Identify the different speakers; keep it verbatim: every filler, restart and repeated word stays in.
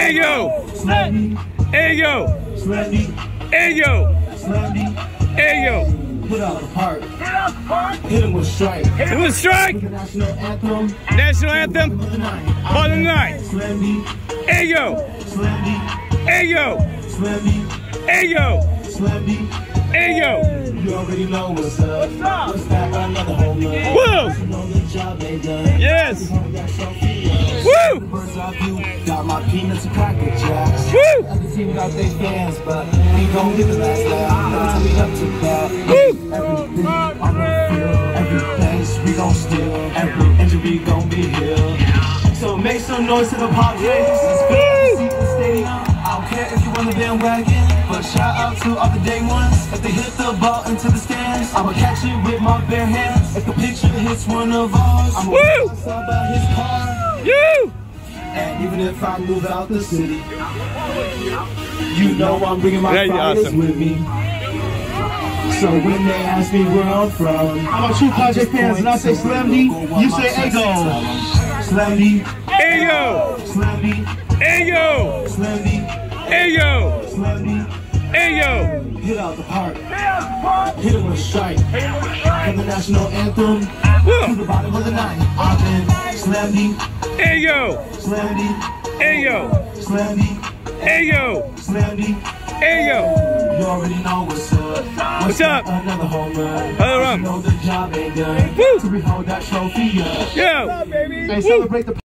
Speaker 1: A-Yoh! A-Yoh! A-Yoh! A-Yoh!
Speaker 2: Hit out the park. Hit him with strike.
Speaker 1: Hit him with strike.
Speaker 2: National anthem.
Speaker 1: National anthem for the night. A-Yoh! A-Yoh! A-Yoh! A-Yoh!
Speaker 2: You already know what's up. What's up? What's that? Another home run.
Speaker 1: Woo!
Speaker 2: You know the job they done.
Speaker 1: Yes.
Speaker 2: Woo! Birds eye view. Got my peanuts and cracker jacks.
Speaker 1: Woo!
Speaker 2: Other team got their fans, but we gon' get the last laugh. Never tell me up to that.
Speaker 1: Woo!
Speaker 2: Everything on the field, every place we gon' steal, every injury gon' be healed. So make some noise to the pop games. It's good to see the stadium. I don't care if you on the bandwagon, but shout out to all the day ones. If they hit the ball into the stands, I'ma catch it with my bare hands. If the picture hits one of ours, I'ma walk outside by his car.
Speaker 1: You!
Speaker 2: And even if I move out the city, you know I'm bringing my fighters
Speaker 1: awesome.
Speaker 2: with me. So when they ask me where I'm from, I'm a true Project fans, and I say Slim D, you say Eggo. Slim D,
Speaker 1: A-Yoh!
Speaker 2: Slim D,
Speaker 1: A-Yoh!
Speaker 2: Slim D,
Speaker 1: A-Yoh!
Speaker 2: Slim D.
Speaker 1: A-Yoh!
Speaker 2: Hit out the park. Hit him with a strike. From the national anthem to the bottom of the ninth. I've been Slim D,
Speaker 1: A-Yoh!
Speaker 2: Slim D,
Speaker 1: A-Yoh!
Speaker 2: Slim D,
Speaker 1: A-Yoh!
Speaker 2: Slim D.
Speaker 1: A-Yoh!
Speaker 2: You already know what's up.
Speaker 1: What's up?
Speaker 2: Another home run.
Speaker 1: Another run.
Speaker 2: You know the job ain't done.
Speaker 1: Woo!
Speaker 2: To behold that trophy up.
Speaker 1: Yo!
Speaker 2: Hey, celebrate the